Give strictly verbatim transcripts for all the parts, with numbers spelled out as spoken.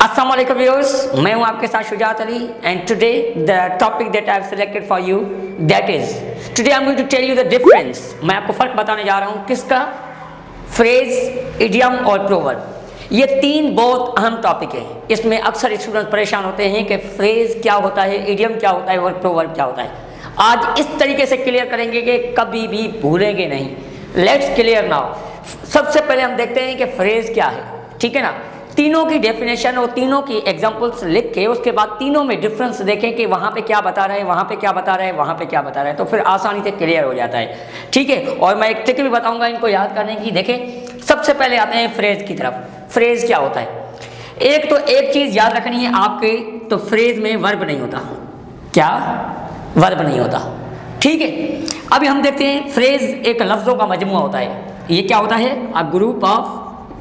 अस्सलाम वालेकुम व्यूअर्स, मैं हूं आपके साथ Shujaat Ali and today the topic that I have selected for you that is today I am going to tell you the difference. मैं आपको फर्क बताने जा रहा हूं किसका, फ्रेज, इडियम और प्रोवर्ब। ये तीन बहुत अहम टॉपिक है। इसमें अक्सर स्टूडेंट परेशान होते हैं कि फ्रेज क्या होता है, इडियम क्या होता है और प्रोवर्ब क्या होता है। आज इस तरीके से क्लियर करेंगे कि कभी भी भूलेंगे नहीं। Let's clear now. सबसे पहले हम देखते हैं कि फ्रेज क्या है, ठीक है ना। तीनों की डेफिनेशन और तीनों की एग्जांपल्स लिख के उसके बाद तीनों में डिफरेंस देखें कि वहाँ पे क्या बता रहा है, वहाँ पे क्या बता रहा है, वहाँ पे क्या बता रहा है, तो फिर आसानी से क्लियर हो जाता है, ठीक है। और मैं एक ट्रिक भी बताऊंगा इनको याद करने की। देखें, सबसे पहले आते हैं फ्रेज की तरफ। फ्रेज क्या होता है? एक तो एक चीज़ याद रखनी है आपके, तो फ्रेज में वर्ब नहीं होता। क्या? वर्ब नहीं होता, ठीक है। अभी हम देखते हैं, फ्रेज एक लफ्ज़ों का मजमुआ होता है। ये क्या होता है? A group of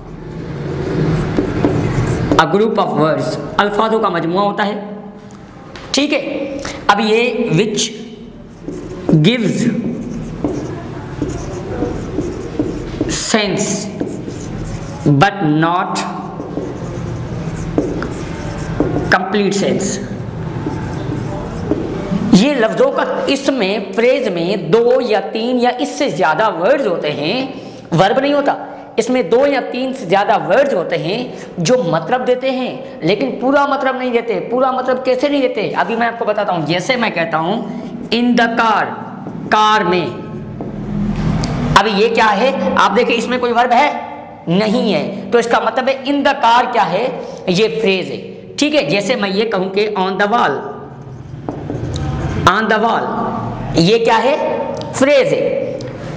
a group of words, अल्फाजों का मजमुआ होता है, ठीक है। अब ये which gives sense but not complete sense. ये लफ्जों का, इसमें फ्रेज में दो या तीन या इससे ज्यादा वर्ड्स होते हैं, वर्ब नहीं होता। इसमें दो या तीन से ज्यादा वर्ड्स होते हैं जो मतलब देते हैं लेकिन पूरा मतलब नहीं देते। पूरा मतलब कैसे नहीं देते, अभी मैं आपको बताता हूं। जैसे मैं कहता हूं इन द कार, कार में। अभी ये क्या है? आप देखिए, इसमें कोई वर्ब है नहीं है, तो इसका मतलब है इन द कार क्या है? ये फ्रेज है, ठीक है। जैसे मैं ये कहूं कि on the wall, on the wall, ये क्या है? फ्रेज है।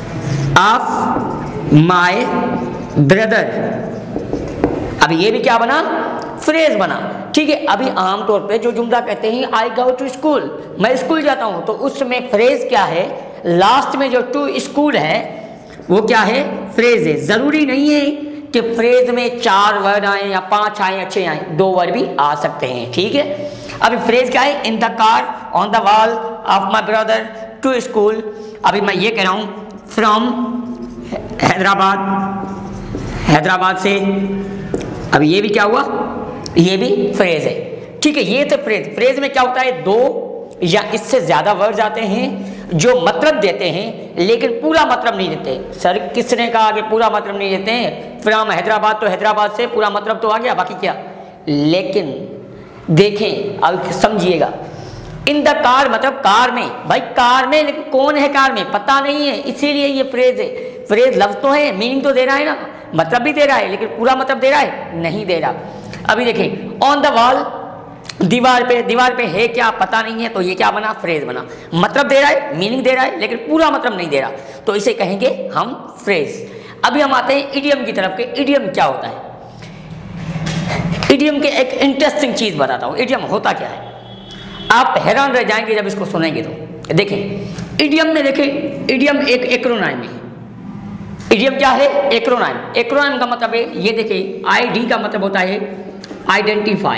ऑफ माय ब्रदर, अभी ये भी क्या बना? फ्रेज बना, ठीक है। अभी आमतौर पे जो जुमला कहते हैं आई गो टू स्कूल, मैं स्कूल जाता हूं, तो उसमें फ्रेज क्या है? लास्ट में जो टू स्कूल है वो क्या है? फ्रेज है। जरूरी नहीं है कि फ्रेज में चार वर्ड आए या पांच आए या छह आए, दो वर्ड भी आ सकते हैं, ठीक है। अभी फ्रेज क्या है? In the car, on the wall, of my brother, to school. अभी मैं ये कह रहा हूं फ्रॉम हैदराबाद, हैदराबाद से। अभी ये भी क्या हुआ? ये भी फ्रेज है, ठीक है। ये तो फ्रेज, फ्रेज में क्या होता है? दो या इससे ज्यादा वर्ड्स आते हैं जो मतलब देते हैं लेकिन पूरा मतलब नहीं देते। सर किसने कहा कि पूरा मतलब नहीं देते हैं? फ्रॉम हैदराबाद, तो हैदराबाद से पूरा मतलब तो आ गया, बाकी क्या? लेकिन देखें, अब समझिएगा, इन द कार मतलब कार में। भाई कार में, लेकिन कौन है कार में पता नहीं है, इसीलिए ये फ्रेज है। फ्रेज लफ्ज तो है, मीनिंग तो दे रहा है ना, मतलब भी दे रहा है, लेकिन पूरा मतलब दे रहा है? नहीं दे रहा। अभी देखें, ऑन द वॉल, दीवार पे, दीवार पे है क्या पता नहीं है, तो ये क्या बना? फ्रेज बना। मतलब दे रहा है, मीनिंग दे रहा है, लेकिन पूरा मतलब नहीं दे रहा, तो इसे कहेंगे हम फ्रेज। अभी हम आते हैं इडियम की तरफ के। इडियम क्या होता है? इडियम के एक इंटरेस्टिंग चीज बताता हूं। इडियम होता क्या है, आप हैरान रह जाएंगे जब इसको सुनेंगे। तो देखें, इडियम में देखें, इडियम एक एक्रोनाइम है। इडियम क्या है? एक्रोनाइम। एक्रोनाइम का मतलब है, ये देखिए, आई डी का मतलब होता है आइडेंटिफाई,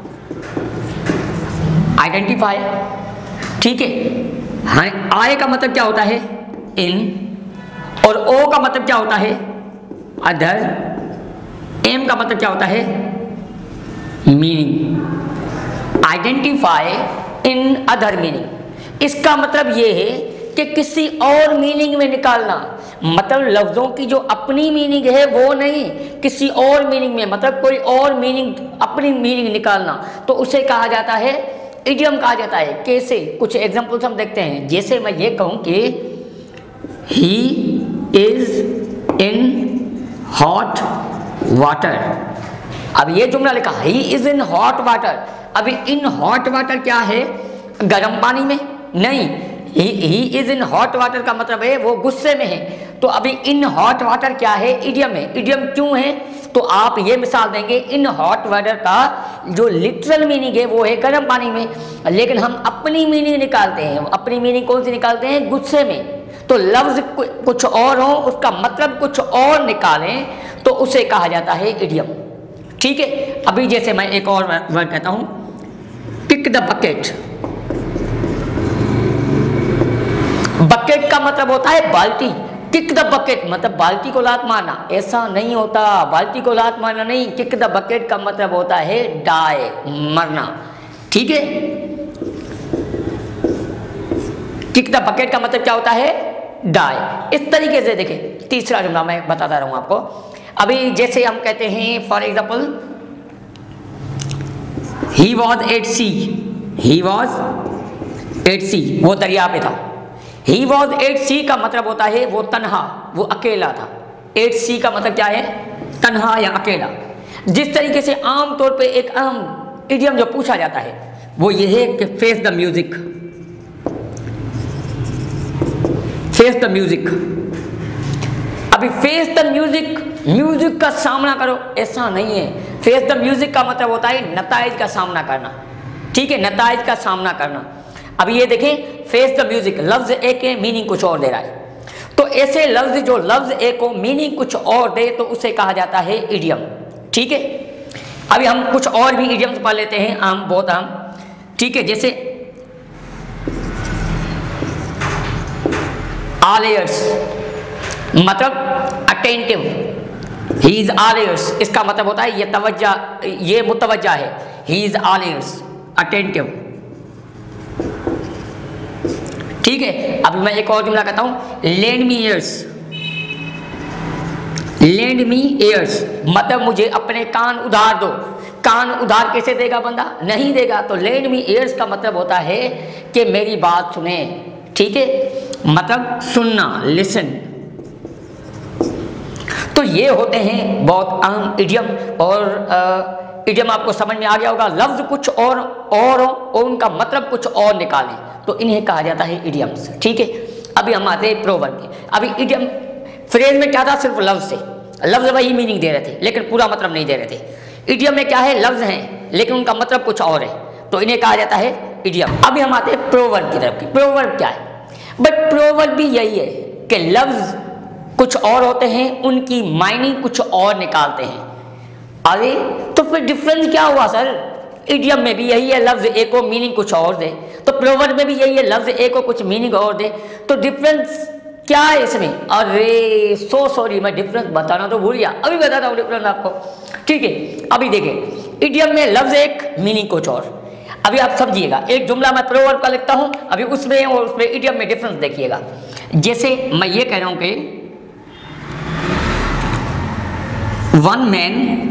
आइडेंटिफाई, ठीक है। हाँ, आई का मतलब क्या होता है? इन। और ओ का मतलब क्या होता है? अदर। एम का मतलब क्या होता है? Meaning. Identify in other meaning, इसका मतलब ये है कि किसी और मीनिंग में निकालना। मतलब लफ्जों की जो अपनी मीनिंग है वो नहीं, किसी और मीनिंग में, मतलब कोई और मीनिंग, अपनी मीनिंग निकालना, तो उसे कहा जाता है इडियम कहा जाता है। कैसे? कुछ एग्जांपल्स हम देखते हैं। जैसे मैं ये कहूं कि he is in hot water. अब ये जुमला लिखा, he is in hot water. अभी इन हॉट वाटर क्या है? गर्म पानी में? नहीं, he is in hot water का मतलब है वो गुस्से में है। तो अभी इन हॉट वाटर क्या है? इडियम है। इडियम क्यों है? तो आप ये मिसाल देंगे, इन हॉट वाटर का जो लिटरल मीनिंग है वो है गर्म पानी में, लेकिन हम अपनी मीनिंग निकालते हैं। अपनी मीनिंग कौन सी निकालते हैं? गुस्से में। तो लफ्ज कुछ और हो, उसका मतलब कुछ और निकालें, तो उसे कहा जाता है इडियम, ठीक है। अभी जैसे मैं एक और वर्ड कहता हूं, किक द बकेट। बकेट का मतलब होता है बाल्टी, किक द बकेट मतलब बाल्टी को लात मारना, ऐसा नहीं होता। बाल्टी को लात मारना नहीं, किक द बकेट का मतलब होता है डाई, मरना। ठीक है, किक द बकेट का मतलब क्या होता है? डाई। इस तरीके से देखें, तीसरा जुमला मैं बताता रहूं आपको। अभी जैसे हम कहते हैं for example, he was at sea, he was at sea, वो दरिया पे था। ही वॉज एट सी का मतलब होता है वो तन्हा, वो अकेला था। एट सी का मतलब क्या है? तन्हा या अकेला। जिस तरीके से आमतौर पे एक अहम इडियम जो पूछा जाता है वो ये है कि face the music, face the music. अभी फेस द म्यूजिक, म्यूजिक का सामना करो, ऐसा नहीं है। फेस द म्यूजिक का मतलब होता है नताइज का सामना करना। ठीक है, नताइज का सामना करना। अभी ये देखें, फेस द म्यूजिक, लफ्ज ए के मीनिंग कुछ और दे रहा है। तो ऐसे लफ्ज जो लफ्ज ए को मीनिंग कुछ और दे तो उसे कहा जाता है इडियम। ठीक है, अभी हम कुछ और भी इडियम्स पढ़ लेते हैं, आम, बहुत आम। ठीक है, जैसे ऑल इयर्स मतलब attentive, he is all ears, इसका मतलब होता है ये तवज्जा, ये मुतवज्जा है। He is all ears, attentive. ठीक है, अब मैं एक और जुमला कहता हूं, lend me ears, lend me ears मतलब मुझे अपने कान उधार दो। कान उधार कैसे देगा बंदा? नहीं देगा। तो लेंड मी ईयर्स का मतलब होता है कि मेरी बात सुने। ठीक है, मतलब सुनना, लिसन। तो ये होते हैं बहुत अहम इडियम, और इडियम आपको समझ में आ गया होगा। लफ्ज कुछ और और हो और उनका मतलब कुछ और निकालें तो इन्हें कहा जाता है इडियम्स। ठीक है, अभी हम आते हैं प्रोवर्ब के। अभी इडियम फ्रेज में क्या था? सिर्फ लफ्ज से, लफ्ज वही मीनिंग दे रहे थे लेकिन पूरा मतलब नहीं दे रहे थे। इडियम में क्या है? लफ्ज हैं लेकिन उनका मतलब कुछ और है, तो इन्हें कहा जाता है इडियम। अभी हम आते हैं प्रोवर्ब की तरफ। प्रोवर्ब क्या है? बट प्रोवर्ब भी यही है कि लफ्ज कुछ और होते हैं, उनकी मायनिंग कुछ और निकालते हैं। अरे तो फिर डिफरेंस क्या हुआ सर? इडियम में भी यही है, लफ्ज ए को मीनिंग कुछ और दे, तो प्रोवर्ब में भी यही है, लफ्ज ए को कुछ मीनिंग और दे, तो डिफरेंस क्या है इसमें? अरे सो सॉरी, मैं डिफरेंस बताना तो भूल गया, अभी बताता हूँ डिफरेंस आपको। ठीक है, अभी देखिए, इडियम में लफ्ज एक, मीनिंग कुछ और। अभी आप समझिएगा, एक जुमला मैं प्रोवर्ब का लिखता हूँ, अभी उसमें और उसमें इडियम में डिफरेंस देखिएगा। जैसे मैं ये कह रहा हूँ कि one man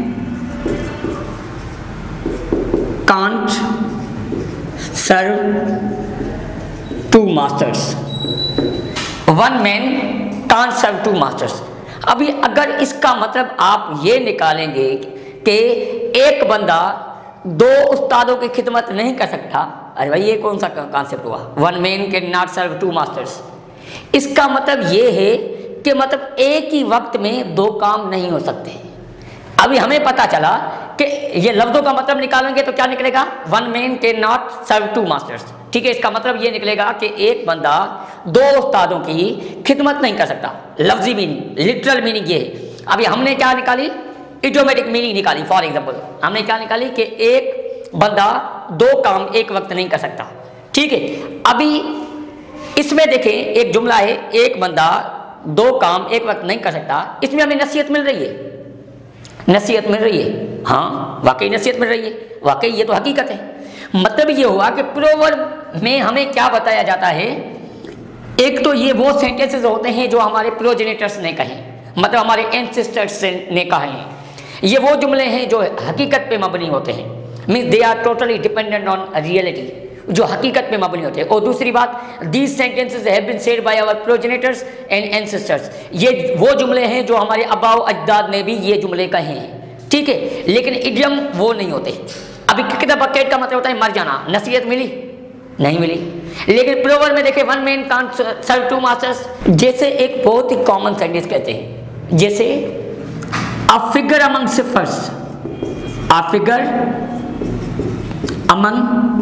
can't serve two masters, one man can't serve two masters. अभी अगर इसका मतलब आप ये निकालेंगे कि एक बंदा दो उस्तादों की खिदमत नहीं कर सकता, अरे भाई ये कौन सा कॉन्सेप्ट हुआ? One man can not serve two masters. इसका मतलब ये है कि मतलब एक ही वक्त में दो काम नहीं हो सकते। अभी हमें पता चला कि ये लफ्जों का मतलब निकालेंगे तो क्या निकलेगा? One man can not serve two masters. ठीक है, इसका मतलब ये निकलेगा कि एक बंदा दो उस्तादों की खिदमत नहीं कर सकता। लफ्जी मीनिंग, लिटरल मीनिंग ये है। अभी हमने क्या निकाली? इडियोमेटिक मीनिंग निकाली। फॉर एग्जाम्पल हमने क्या निकाली कि एक बंदा दो काम एक वक्त नहीं कर सकता। ठीक है, अभी इसमें देखें, एक जुमला है, एक बंदा दो काम एक वक्त नहीं कर सकता, इसमें हमें नसीहत मिल रही है, नसीहत मिल रही है। हाँ, वाकई नसीहत मिल रही है, वाकई ये तो हकीकत है। मतलब ये हुआ कि प्रोवर्ब में हमें क्या बताया जाता है? एक तो ये वो सेंटेंसेस होते हैं जो हमारे प्रोजेनेटर्स ने कहे, मतलब हमारे एंसेस्टर्स ने कहे हैं। ये वो जुमले हैं जो हकीकत पे मबनी होते हैं, means they are totally dependent on reality, जो हकीकत पे मबनी होते हैं। और दूसरी बात, these sentences have been said by our progenitors and ancestors. ये वो जुमले हैं जो हमारे अबाव अजदाद ने भी ये जुमले कहे हैं। ठीक है, लेकिन इडियम वो नहीं होते। अभी किक द बकेट का मतलब होता है मर जाना, नसीहत मिली? नहीं मिली। लेकिन प्रोवर्ब में देखे one man can't serve two masters, जैसे एक बहुत ही कॉमन सेंटेंस कहते हैं, जैसे a figure among ciphers, a figure among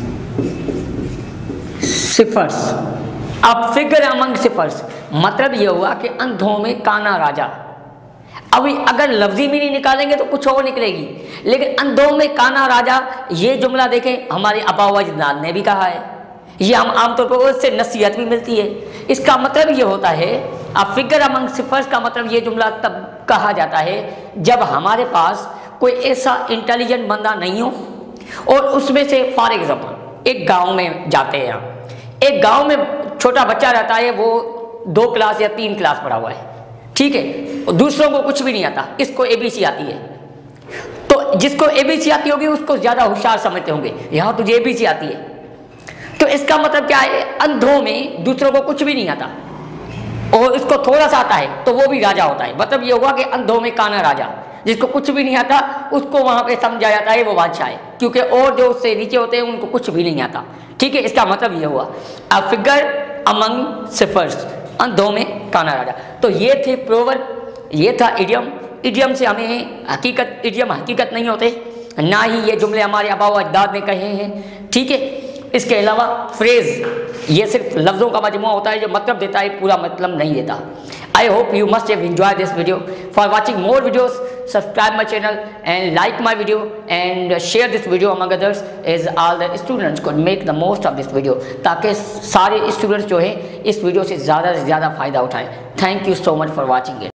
ciphers, अब फिगर अमंग सिफर्स मतलब यह हुआ कि अंधों में काना राजा। अभी अगर लफ्जी मीनिंग निकालेंगे तो कुछ और निकलेगी, लेकिन अंधों में काना राजा ये जुमला देखें हमारे अबाव अजदाद ने भी कहा है। ये हम आमतौर पर उससे नसीहत भी मिलती है इसका मतलब ये होता है, अ फिगर अमंग सिफर्स का मतलब ये जुमला तब कहा जाता है जब हमारे पास कोई ऐसा इंटेलिजेंट बंदा नहीं हो और उसमें से फॉर एग्जाम्पल एक गांव में जाते हैं हम, एक गांव में छोटा बच्चा रहता है, वो दो क्लास या तीन क्लास पढ़ा हुआ है, ठीक है, और दूसरों को कुछ भी नहीं आता, इसको एबीसी आती है, तो जिसको एबीसी आती होगी उसको ज़्यादा होशियार समझते होंगे, यहाँ तुझे एबीसी आती है, तो इसका मतलब क्या है, अंधों में दूसरों को कुछ भी नहीं आता और इसको थोड़ा सा आता है तो वो भी राजा होता है। मतलब ये हुआ कि अंधों में काना राजा, जिसको कुछ भी नहीं आता उसको वहाँ पे समझा जाता है वो बादशाह है, क्योंकि और जो उससे नीचे होते हैं उनको कुछ भी नहीं आता, ठीक है। इसका मतलब ये हुआ अ फिगर अमंग सिफर्स, अंधों में काना राजा। तो ये थे प्रोवर्ब, ये था इडियम। इडियम से हमें हकीकत, इडियम हकीकत नहीं होते, ना ही ये जुमले हमारे आबा व अजदाद ने कहे हैं, ठीक है। इसके अलावा फ्रेज ये सिर्फ लफ्ज़ों का मजमुआ होता है जो मतलब देता है, पूरा मतलब नहीं देता। I hope you must have enjoyed this video. For watching more videos subscribe my channel and like my video and share this video among others as all the students could make the most of this video, ताकि सारे students जो है इस video से ज़्यादा से ज़्यादा फ़ायदा उठाएं। Thank you so much for watching it.